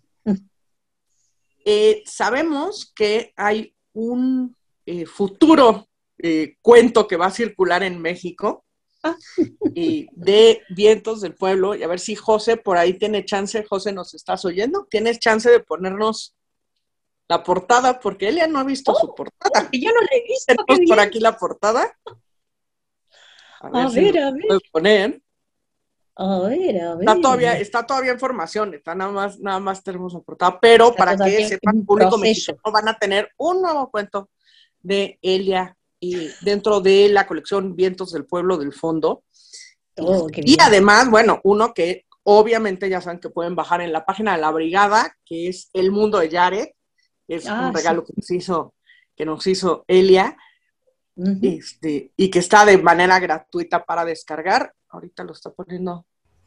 Eh, sabemos que hay un eh, futuro eh, cuento que va a circular en México ah. eh, de Vientos del Pueblo, y a ver si José por ahí tiene chance. José, ¿nos estás oyendo? ¿Tienes chance de ponernos la portada? Porque Elia no ha visto oh, su portada. Yo no la he visto. Tenemos por aquí la portada. A ver, a si ver, a ver. Puedes poner. A ver, a ver. Está todavía, está todavía en formación, está nada más, nada más tenemos la portada, pero está para que sepan, el público mexicano van a tener un nuevo cuento de Elia y dentro de la colección Vientos del Pueblo del Fondo. Oh, y, y además, bueno, uno que obviamente ya saben que pueden bajar en la página de la Brigada, que es El Mundo de Yaret. Es ah, un regalo sí. que nos hizo, que nos hizo Elia, uh-huh. este, y que está de manera gratuita para descargar. Ahorita lo está poniendo.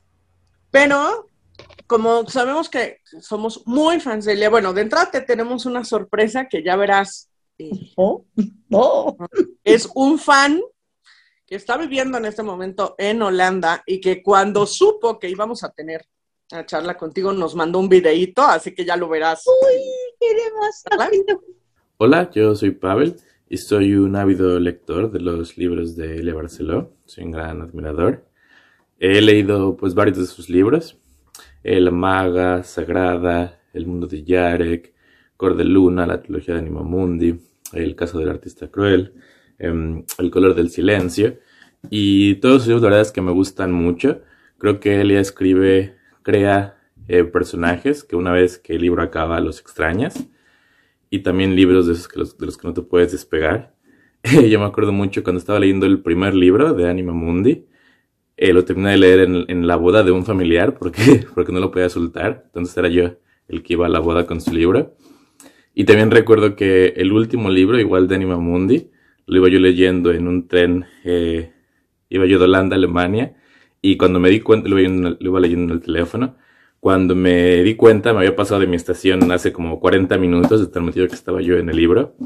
Pero, como sabemos que somos muy fans de Elia, bueno, de entrada te tenemos una sorpresa que ya verás. Eh, oh. Oh. Es un fan que está viviendo en este momento en Holanda y que cuando supo que íbamos a tener una charla contigo nos mandó un videíto, así que ya lo verás. Uy, queremos. Hola, yo soy Pavel y soy un ávido lector de los libros de Elia Barceló. Soy un gran admirador. He leído pues varios de sus libros. La Maga, Sagrada, El Mundo de Yarek, Cor de Luna, la trilogía de Anima Mundi, El caso del artista cruel, um, El color del silencio. Y todos sus libros la verdad es que me gustan mucho. Creo que Elia escribe... crea eh, personajes que una vez que el libro acaba los extrañas, y también libros de esos que los, de los que no te puedes despegar. Yo me acuerdo mucho cuando estaba leyendo el primer libro de Anima Mundi, eh, lo terminé de leer en, en la boda de un familiar porque, porque no lo podía soltar, entonces era yo el que iba a la boda con su libro. Y también recuerdo que el último libro, igual de Anima Mundi, lo iba yo leyendo en un tren, eh, iba yo de Holanda a Alemania. Y cuando me di cuenta, lo iba, lo iba leyendo en el teléfono, cuando me di cuenta me había pasado de mi estación hace como cuarenta minutos de tan metido que estaba yo en el libro.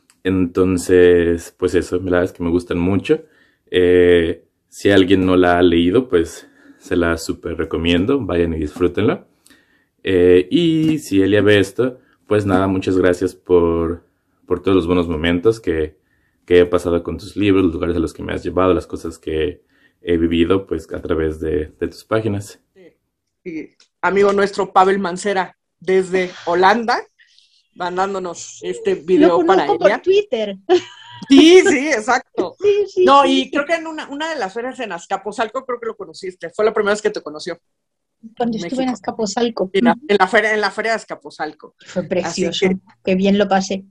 Entonces, pues eso, la verdad es que me gustan mucho. Eh, si alguien no la ha leído, pues se la súper recomiendo, vayan y disfrútenlo. Eh, y si Elia ve esto, pues nada, muchas gracias por, por todos los buenos momentos que, que he pasado con tus libros, los lugares a los que me has llevado, las cosas que he vivido pues a través de, de tus páginas. Sí. Sí. Amigo nuestro Pavel Mancera desde Holanda, mandándonos este video para Elia. Por Twitter. Sí, sí, exacto. Sí, sí, no, sí, y sí. creo que en una, una de las ferias en Azcapotzalco creo que lo conociste, fue la primera vez que te conoció. Cuando en estuve México. En Azcapotzalco. En la, en la feria, en la feria de Azcapotzalco. Fue precioso, que, qué bien lo pasé.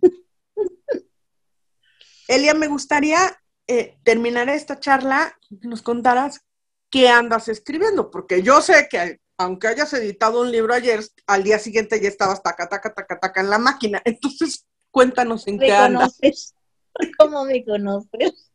Elia, me gustaría eh, terminar esta charla, que nos contaras qué andas escribiendo, porque yo sé que aunque hayas editado un libro ayer, al día siguiente ya estabas taca, taca, taca, taca en la máquina. Entonces, cuéntanos en qué andas. ¿Cómo me conoces?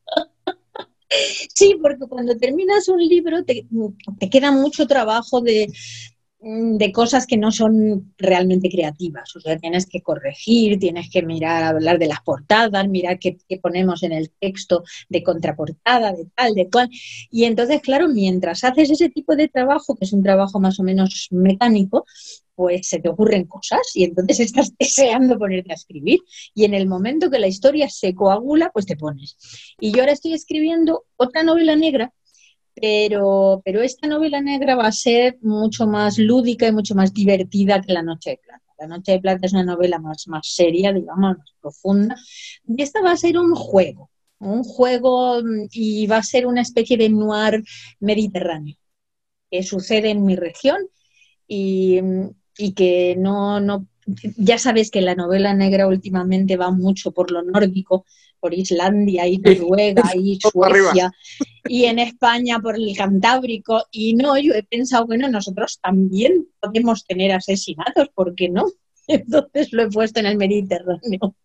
Sí, porque cuando terminas un libro te, te queda mucho trabajo de, de cosas que no son realmente creativas. O sea, tienes que corregir, tienes que mirar, hablar de las portadas, mirar qué, qué ponemos en el texto de contraportada, de tal, de cual. Y entonces, claro, mientras haces ese tipo de trabajo, que es un trabajo más o menos mecánico, pues se te ocurren cosas y entonces estás deseando ponerte a escribir. Y en el momento que la historia se coagula, pues te pones. Y yo ahora estoy escribiendo otra novela negra, Pero, pero esta novela negra va a ser mucho más lúdica y mucho más divertida que La Noche de Plata. La Noche de Plata es una novela más, más seria, digamos, más profunda. Y esta va a ser un juego, un juego y va a ser una especie de noir mediterráneo que sucede en mi región y, y que no, no... Ya sabes que la novela negra últimamente va mucho por lo nórdico, por Islandia y Noruega y Suecia, y en España por el Cantábrico, y no, yo he pensado, bueno, nosotros también podemos tener asesinatos, ¿por qué no? Entonces lo he puesto en el Mediterráneo.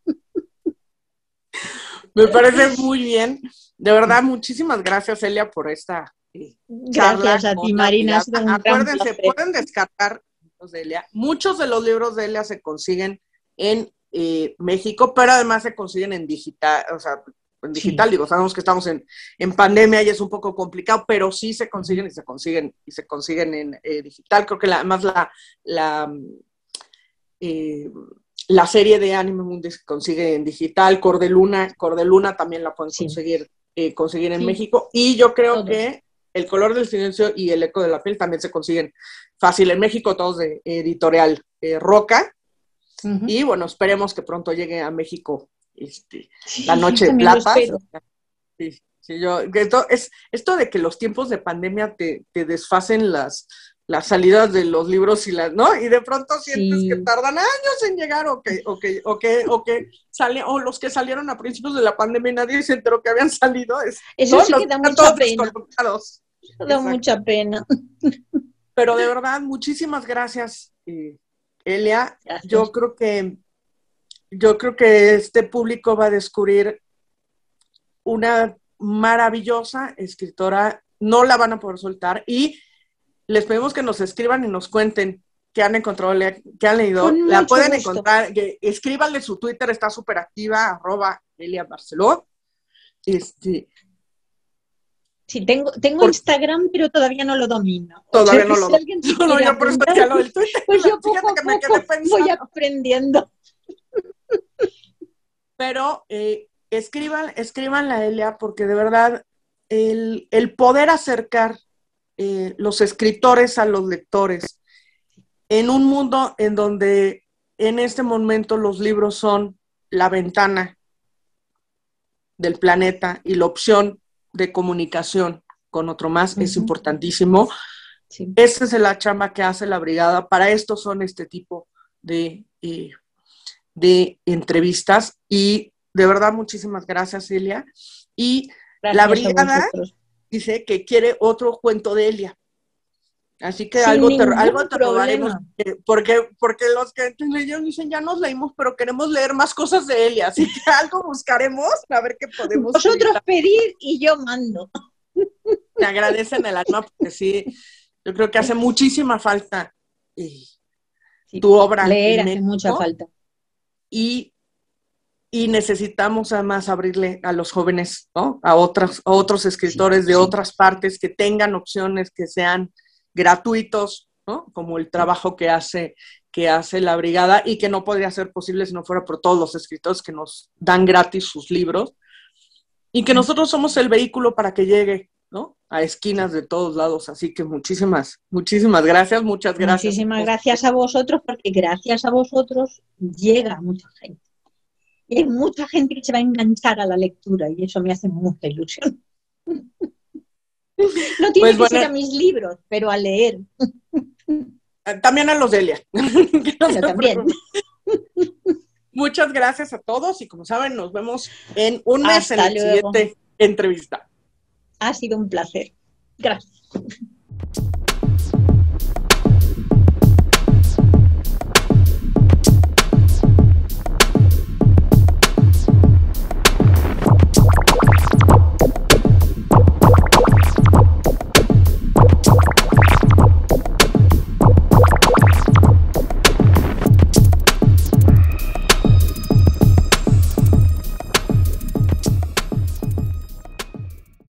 Me parece muy bien. De verdad, muchísimas gracias, Elia, por esta eh, charla. Gracias a ti, Marina. Ha sido un Acuérdense, pueden descargar libros de Elia. Muchos de los libros de Elia se consiguen en eh, México, pero además se consiguen en digital, o sea, en digital, sí. Digo, sabemos que estamos en, en pandemia y es un poco complicado, pero sí se consiguen y se consiguen y se consiguen en eh, digital. Creo que la, además la la, eh, la serie de Anime Mundi se consigue en digital, Cordeluna, Cordeluna también la pueden conseguir, sí. eh, conseguir en sí. México, y yo creo todos. que El color del silencio y El eco de la piel también se consiguen fácil en México, todos de editorial eh, Roca, uh-huh. Y bueno, esperemos que pronto llegue a México este, sí, La Noche de Plata. Sí, sí, yo, esto, es, esto de que los tiempos de pandemia te, te desfasen las, las salidas de los libros y las, ¿no? Y de pronto sientes sí. que tardan años en llegar o que, o que, o que, o que sale, o los que salieron a principios de la pandemia y nadie se enteró que habían salido. Es, Eso sí que da mucha pena. Da mucha pena. Pero de verdad, muchísimas gracias, eh, Elia. Gracias. Yo creo que yo creo que este público va a descubrir una maravillosa escritora, no la van a poder soltar, y les pedimos que nos escriban y nos cuenten qué han encontrado, qué han leído. Con la pueden gusto. encontrar, que, escríbanle su Twitter, está súper activa, arroba Elia Barceló. Este, sí, tengo, tengo Por, Instagram, pero todavía no lo domino. Todavía no lo domino. Si no, no, yo por eso ya lo del Twitter. Pues yo poco a poco voy aprendiendo. Pero eh, escriban, escriban la Elia, porque de verdad el, el poder acercar eh, los escritores a los lectores en un mundo en donde en este momento los libros son la ventana del planeta y la opción de comunicación con otro más, uh-huh. es importantísimo. Sí. Esta es la chamba que hace la brigada. Para esto son este tipo de, eh, de entrevistas. Y de verdad, muchísimas gracias, Elia. Y gracias la brigada dice que quiere otro cuento de Elia. Así que Sin algo te, algo te robaremos, eh, porque, porque los que leyeron dicen, ya nos leímos, pero queremos leer más cosas de Elia, así que algo buscaremos, a ver qué podemos. Vosotros pedir y yo mando. Te agradecen el alma, porque sí, yo creo que hace muchísima falta eh, sí, tu obra. Leer hace mucha falta. Y, y necesitamos además abrirle a los jóvenes, ¿no? A, otras, a otros escritores sí, de sí. otras partes que tengan opciones que sean gratuitos, ¿no? Como el trabajo que hace, que hace la brigada, y que no podría ser posible si no fuera por todos los escritores que nos dan gratis sus libros, y que nosotros somos el vehículo para que llegue, ¿no? A esquinas de todos lados. Así que muchísimas, muchísimas gracias, muchas gracias. Muchísimas gracias a vosotros, porque gracias a vosotros llega mucha gente. Y hay mucha gente que se va a enganchar a la lectura, y eso me hace mucha ilusión. No tiene pues que bueno, ser a mis libros, pero a leer. También a los de Elia. Pero también. Muchas gracias a todos, y como saben, nos vemos en un mes Hasta en la luego. siguiente entrevista. Ha sido un placer. Gracias.